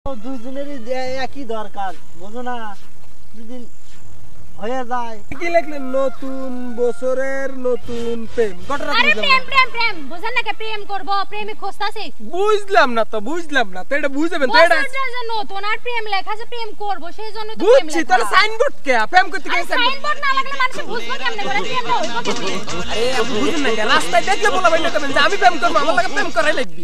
দুইজনেরই একই দরকার, বুঝো না? যদি হয়ে যায় কি লিখলেন? নতুন বছরের নতুন প্রেম। ঘটনা আরে বুঝলাম প্রেম না। প্রেম প্রেম বুঝেন না কে প্রেম করব প্রেমিক খুঁজতাছি বুঝলাম না তো এটা বুঝবেন তো এটা বছরটা যে নতুন আর প্রেম লেখা আছে প্রেম করব সেই জন্য তো প্রেম বুঝছি। লেখা তাহলে সাইনবোর্ড কে প্রেম করতে আরে গেছে? সাইনবোর্ড না লাগলে মানুষ বুঝবে কেমনে করে প্রেমটা হইব কেমনে? আরে আপনি বুঝেন না কেন? রাস্তায় দেখলে বলা ভাই না কেন যে আমি প্রেম করব, আমার লাগে প্রেম করাই লাগবে।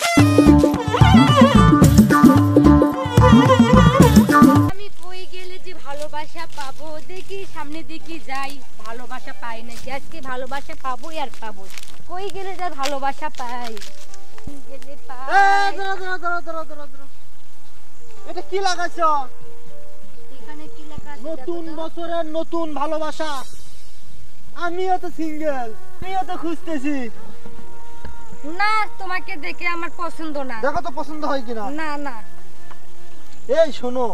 আমি কই গেলে যে ভালোবাসা পাবো, দেখি সামনে দেখি যাই, ভালোবাসা পাই না, আজকে ভালোবাসা পাবো আর পাবো, কই গেলে যে ভালোবাসা পাই, গেলে পাই। এটা কি লাগাইছ? এখানে কি লেখা আছে নতুন দেখো তো? বছরের নতুন ভালোবাসা। আমিও তো সিঙ্গেল, আমিও তো খুঁজতেছি। না তোমাকে দেখে আমার পছন্দ না। দেখো তো পছন্দ হয় কিনা। না না এই শোনো,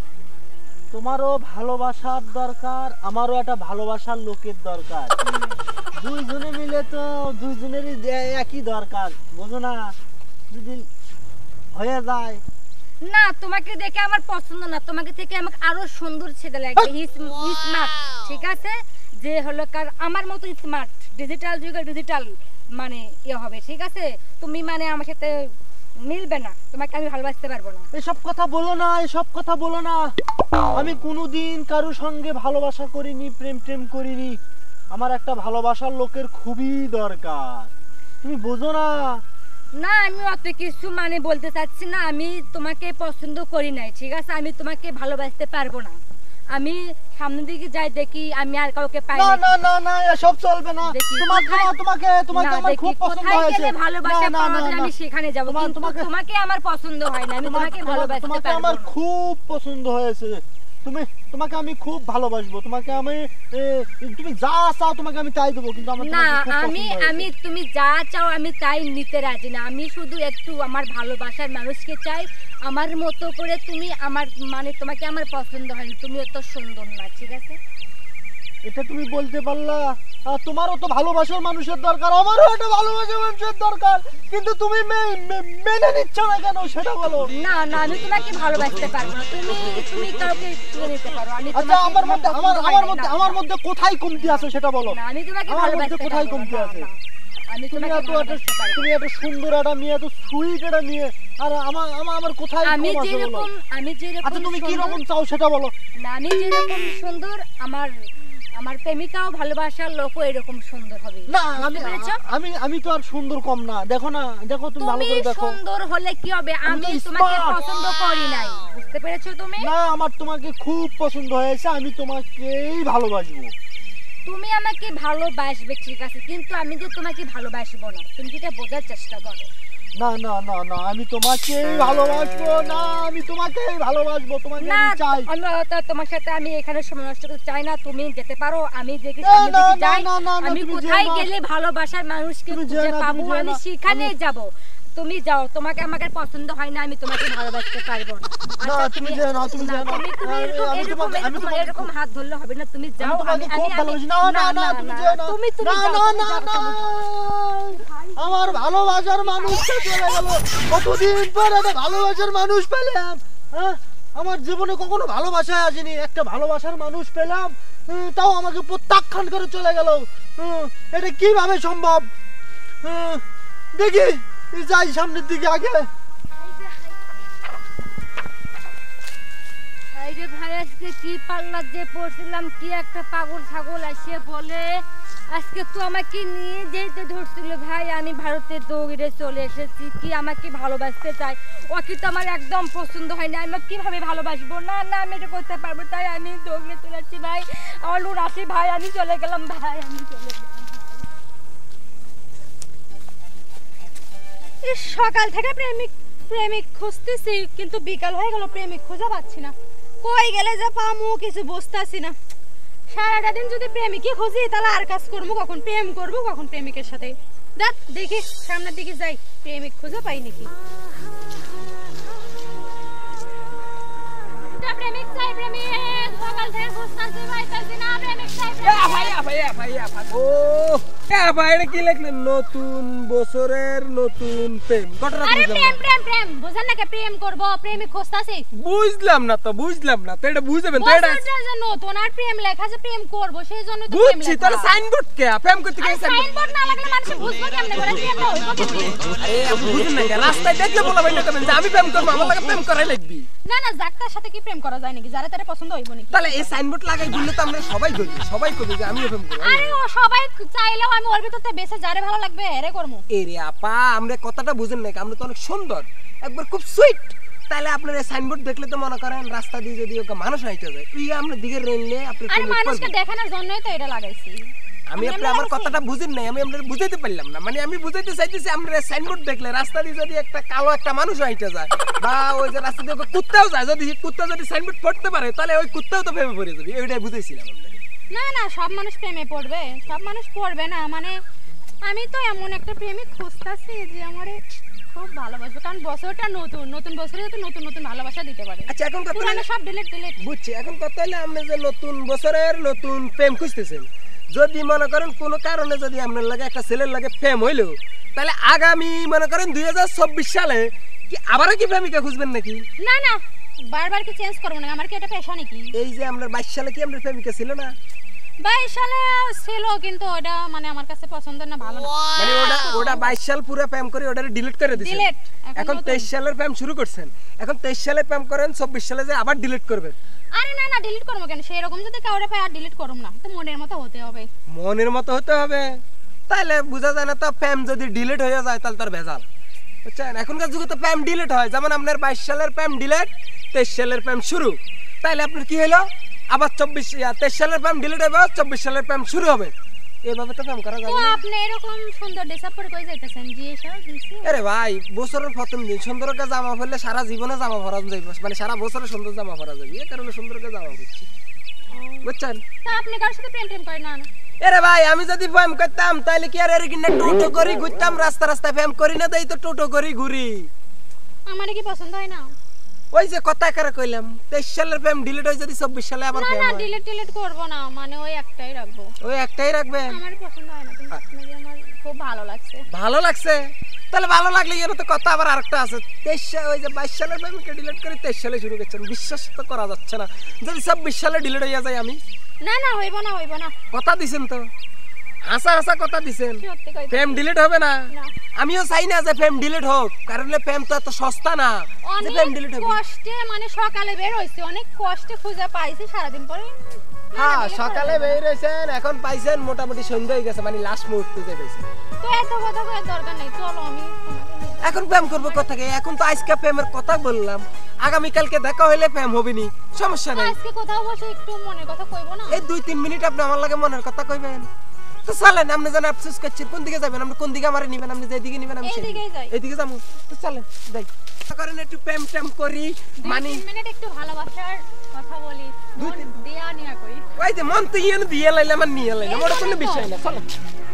তোমারও ভালোবাসার দরকার, আমারও একটা ভালোবাসার লোকের দরকার। দুইজনে মিলে তো দুইজনেরই একই দরকার, বুঝো না? যদি হয়ে যায় না তোমাকে দেখে আমার পছন্দ না, তোমাকে থেকে আমাকে আরো সুন্দর ছেলে লাগবে, স্মার্ট, ঠিক আছে? যে হলো কার আমার মতো স্মার্ট, ডিজিটাল যুগের ডিজিটাল মানে ইয়ে হবে, ঠিক আছে? তুমি মানে আমার সাথে মিলবে না, তোমাকে আমি ভালোবাসতে পারবো না। এসব কথা বলো না, এসব কথা বলো না। আমি কোনোদিন কারো সঙ্গে ভালোবাসা করিনি, প্রেম প্রেম করিনি। আমার একটা ভালোবাসার লোকের খুবই দরকার, তুমি বোঝো না? না আমি অত কিছু মানে বলতে চাচ্ছি না, আমি তোমাকে পছন্দ করি নাই, ঠিক আছে? আমি তোমাকে ভালোবাসতে পারবো না। আমি সামনের দিকে যাই দেখি আমি আর কাউকে পাই না না। না না না, এসব চলবে না। দেখি, তোমাকে কোথায়- তোমাকে তোমাকে না, আমার দেখি, খুব পছন্দ কোথায় হয়েছে। গেলে ভালোবাসা না, না, পাওয়া না, যায় না। আমি সেখানে যাব, কিন্তু তোমাকে আমার পছন্দ হয় না, আমি তোমাকে ভালোবাসতে তোমাকে পারবো আমার না। খুব পছন্দ হয়েছে। তোমাকে আমি খুব ভালোবাসবো, তোমাকে আমি তুমি যা চাও তোমাকে আমি তাই দেবো, কিন্তু আমার না তোমাকে খুব আমি পছন্দ হয়েছে। আমি তুমি যা চাও আমি তাই নিতে রাজি না, আমি শুধু একটু আমার ভালোবাসার মানুষকে চাই আমার মতো করে। তুমি আমার মানে তোমাকে আমার পছন্দ হয় না, তুমি এত সুন্দর না, ঠিক আছে? এটা তুমি বলতে পারলা? তোমারও তো ভালোবাসার মানুষের দরকার, আমারও একটা ভালোবাসার মানুষের দরকার, কিন্তু তুমি মেনে নিচ্ছ না কেন সেটা বলো। না না আমি তোমাকে ভালোবাসতে পারবো না, তুমি তুমি কাউকে তুলে নিতে পারো, আমি আচ্ছা, তোমাকে আমার মধ্যে পছন্দ হয় না। আমার মধ্যে কোথায় কমতি আছে সেটা বলো। না আমি তোমাকে আমার মধ্যে ভালোবাসতে কোথায় পারবো কমতি না, আছে? না, আমি তুমি তোমাকে ভালোবাসতে পারবো তুমি না। এত সুন্দর একটা মেয়ে, এত সুইট একটা মেয়ে, আর আমার কোথায় আমি কম আছে বলো? যেরকম আচ্ছা তুমি কি সুন্দর- রকম চাও সেটা বলো। না আমি যেরকম সুন্দর আমার আমার প্রেমিকাও ভালোবাসার লোকও এরকম সুন্দর হবে। না বুঝতে পেরেছো? আমি তো আর সুন্দর কম না। দেখো না, দেখো তুমি ভালো তুমি করে দেখো। সুন্দর হলে কি হবে, আমি আমি তো তোমাকে smart। পছন্দ করি নাই, বুঝতে পেরেছো তুমি? না, আমার তোমাকে খুব পছন্দ হয়েছে, আমি তোমাকেই ভালোবাসবো। তুমি আমাকে ভালোবাসবে ঠিক আছে, কিন্তু আমি যে তোমাকে ভালোবাসবো না, তুমি যেটা বোঝার চেষ্টা করো। না না না না, আমি তোমাকেই ভালোবাসবো। না, আমি তোমাকেই ভালোবাসবো, তোমাকে না আমি চাই। আমি তোমার সাথে আমি এখানে সময় নষ্ট করতে চাই না, তুমি যেতে পারো, আমি দেখি না, সামনে না, দিকে না, যাই, না, না, না, আমি তুমি যেও কোথায় না। গেলে ভালোবাসার মানুষকে তুমি যেও খুঁজে না, তুমি পাবো যেও আমি না। সেখানে যাব। তুমি যাও, তোমাকে আমাকে পছন্দ হয় না, আমি তোমাকে ভালোবাসতে পারবো না। না, আচ্ছা, তুমি যেও না, তুমি যেও না। তুমি এরকম হাত ধরলে হবে না, তুমি যাও। তোমাকে খুব ভালোবাসি। না না না, তুমি যেও না। তুমি না যাও, না তুমি না যাও, না, তুমি যাও। আমার ভালোবাসার মানুষটা চলে গেল। কতদিন পর একটা ভালোবাসার মানুষ পেলাম। হ্যাঁ, আমার জীবনে কখনো ভালোবাসা আসেনি, একটা ভালোবাসার মানুষ পেলাম, তাও আমাকে প্রত্যাখ্যান করে চলে গেল। এটা কিভাবে সম্ভব? দেখি যাই সামনের দিকে আগে। আরে ভাই আজকে কি পাল্লা যে পড়ছিলাম, কি একটা পাগল ছাগল আসে বলে আজকে তো আমাকে নিয়ে যেতে ধরছিল ভাই, আমি ভারতে দৌড়ে চলে এসেছি, কি আমাকে ভালোবাসতে চাই, ওকে তো আমার একদম পছন্দ হয় না, আমি কিভাবে ভালোবাসবো? না না আমি এটা করতে পারবো, তাই আমি দৌড়ে চলে যাচ্ছি ভাই, আমার লোন আসি ভাই, আমি চলে গেলাম ভাই, আমি চলে গেলাম। সকাল থেকে প্রেমিক খুঁজতেছি, কিন্তু বিকাল হয়ে গেল প্রেমিক খোঁজা পাচ্ছি না, কই গেলে যে পামু কিছু বুঝতেছি না। সারাটা দিন যদি প্রেমিকই খুঁজি তাহলে আর কাজ করবো কখন, প্রেম করবো কখন প্রেমিকের সাথে? দেখ দেখি সামনের দিকে যাই, প্রেমিক খুঁজে পাই নাকি। প্রেমিক চাই, প্রেমিক সকাল থেকে খুঁজতেছি ভাই, তাই না প্রেমিক চাই। ভাইয়া ও আপা এটা কি লিখলেন নতুন বছরের নতুন প্রেম ঘটনা আরে বুঝলাম প্রেম না। প্রেম প্রেম বুঝেন না কে প্রেম করব প্রেমিক খুঁজতাছি বুঝলাম না তো এটা বুঝবেন তো এটা বছরটা যে নতুন আর প্রেম লেখা আছে প্রেম করব সেই জন্য তো প্রেম বুঝছি লেখা তাহলে সাইনবোর্ড কে প্রেম করতে আরে গেছে সাইনবোর্ড সাইনবোর্ড না লাগলে মানুষ বুঝবো কেমনে করে প্রেমটা হইব কেমনে আরে আপনি বুঝেন না কেন? রাস্তায় দেখলে বলা ভাই না কেন যে আমি প্রেম করবো আমার লাগে প্রেম করাই লাগবি না না যাকটার সাথে কি প্রেম করা যায় নাকি যারা তারে পছন্দ হইব নাকি তাহলে এই সাইনবোর্ড লাগাই দিলে তো আমরা সবাই করবি যে আমিও প্রেম করবো আরে ও সবাই চাইলেও আমি ওর ভিতরতে বেঁচে যারে ভালো লাগবে এরে করমু এরে আপা আমরা কথাটা বুঝেন না আমরা তো অনেক সুন্দর একবার খুব সুইট তাহলে আপনার এই সাইনবোর্ড দেখলে তো মনে করেন রাস্তা দিয়ে যদি ওকে মানুষ হাইটে যায় তুই আমরা দিকে রেললে আপনি আরে প্রেমে মানুষকে পড়বেন। দেখানোর জন্যই তো এটা লাগাইছি আমি আপনি আমার কথাটা বুঝেন নাই আমি আপনাদের বুঝাইতে পারলাম না মানে আমি বুঝাইতে চাইতেছি আমরা সাইনবোর্ড দেখলে রাস্তা দিয়ে যদি একটা কালো একটা মানুষ হাইটে যায় বা ওই যে রাস্তা দিয়ে কুত্তাও যায় যদি কুত্তা যদি সাইনবোর্ড পড়তে পারে তাহলে ওই কুত্তাও তো প্রেমে পড়ে যাবে এইটাই বুঝাইছিলাম আপনাদের না না সব মানুষ প্রেমে পড়বে সব মানুষ পড়বে না মানে আমি তো এমন একটা প্রেমিক খুঁজতাছি যে আমারে খুব ভালোবাসবে কারণ বছরটা নতুন নতুন বছরে তো নতুন নতুন ভালোবাসা দিতে পারে আচ্ছা এখন কথা পুরানো সব ডিলিট বুঝছি এখন কথা হলে আপনি যে নতুন বছরের নতুন প্রেম খুঁজতেছেন যদি মনে করেন কোনো কারণে যদি আপনার লাগে একটা ছেলের লাগে প্রেম হইলো তাহলে আগামী মনে করেন 2024 সালে কি আবারও কি প্রেমিকা খুঁজবেন নাকি না না বারবার কি চেঞ্জ করবো না আমার কি এটা পেশা নাকি এই যে আপনার 22 সালে কি আপনার প্রেমিকা ছিল না 22 সালে ছিল কিন্তু ওটা মানে আমার কাছে পছন্দ না ভালো না মানে ওটা 22 সাল পুরো প্রেম করে ওটা ডিলিট করে দিয়েছেন ডিলিট এখন 23 সালের প্রেম শুরু করছেন এখন 23 সালে প্রেম করেন 24 সালে যে আবার ডিলিট করবেন আরে না না ডিলিট করবো কেন সেই রকম যদি কাউরে পাই আর ডিলিট করব না তো মনের মতো হতে হবে মনের মতো হতে হবে তাহলে বোঝা যায় না তো প্রেম যদি ডিলিট হয়ে যায় তাহলে তার ভেজাল বুঝছেন এখনকার যুগে তো প্রেম ডিলিট হয় যেমন আপনার 22 সালের প্রেম ডিলিট 23 সালের প্রেম শুরু তাহলে আপনার কি হলো আবার 23 সালের প্রেম ডিলিট হবে 24 সালের প্রেম শুরু হবে এইভাবে তো প্রেম করা তো যাবে না আপনি এরকম সুন্দর ড্রেস আপ করে কই যাইতেছেন জি সব দিছি আরে ভাই বছরের প্রথম দিন সুন্দর একটা জামা পরলে সারা জীবনে জামা পরা যাবে মানে সারা বছরে সুন্দর জামা পরা যাবে এই কারণে সুন্দর একটা জামা পরছি বুঝছেন তা আপনি কার সাথে প্রেম করেন না না আরে ভাই আমি যদি প্রেম করতাম তাহলে কি আর এর কিনা টোটো করে ঘুরতাম রাস্তা প্রেম করি না তাই তো টোটো করে ঘুরি আমারে কি পছন্দ হয় না ওই যে কথা করে কইলাম 23 সালের প্রেম ডিলিট হয় যদি 24 সালে আবার না প্রেম না হয় ডিলিট করব না মানে ওই একটাই রাখবো ওই একটাই রাখবেন আমার পছন্দ হয় না কিন্তু আপনাকে আমার খুব ভালো লাগছে ভালো লাগছে তাহলে ভালো লাগলে এর তো কথা আবার আরেকটা আছে 23 ওই যে 22 সালের প্রেমকে ডিলিট করে 23 সালে শুরু করছেন বিশ্বাস তো করা যাচ্ছে না যদি 24 সালে ডিলিট হয়ে যায় আমি না না হইব না কথা দিছেন তো হাসা কথা দিছেন সত্যি কই প্রেম ডিলিট হবে না না আমিও চাই না যে প্রেম ডিলিট হোক কারণ প্রেম তো এত সস্তা না যে প্রেম ডিলিট অনেক হবে কষ্টে মানে সকালে বের হইছে অনেক কষ্টে খুঁজে পাইছি সারাদিন পরে হ্যাঁ সকালে বের হয়েছেন এখন পাইছেন মোটামুটি সন্ধ্যা হয়ে গেছে মানে লাস্ট মুহূর্তে যে পাইছেন তো এত কথা কই দরকার নাই চলো আমি তোমাকে নিয়ে এখন প্রেম করবো কথা কে এখন তো আজকে প্রেমের কথা বললাম আগামী কালকে দেখা হইলে প্রেম হবে নি সমস্যা যাবো। নেই আজকে কোথাও বসে একটু মনের কথা কইবো না এই 2-3 মিনিট আপনি আমার লাগে মনের কথা কইবেন তো চলেন আপনি জানেন আফসোস করছেন কোন দিকে যাবেন আপনি কোন দিকে আমারে নিবেন আপনি যেদিকে নিবেন আমি এইদিকেই যাই। এইদিকে যাবো তো চলেন যাই করেন একটু প্রেম টেম করি মানে 2-3 মিনিট একটু ভালোবাসার কথা বলি দুই তিন- দেয়া নিয়া করি ওই যে মন তো ইয়ে দিয়ে লাইলাম আর নিয়ে লাইলাম ওটা কোনো বিষয় না চলেন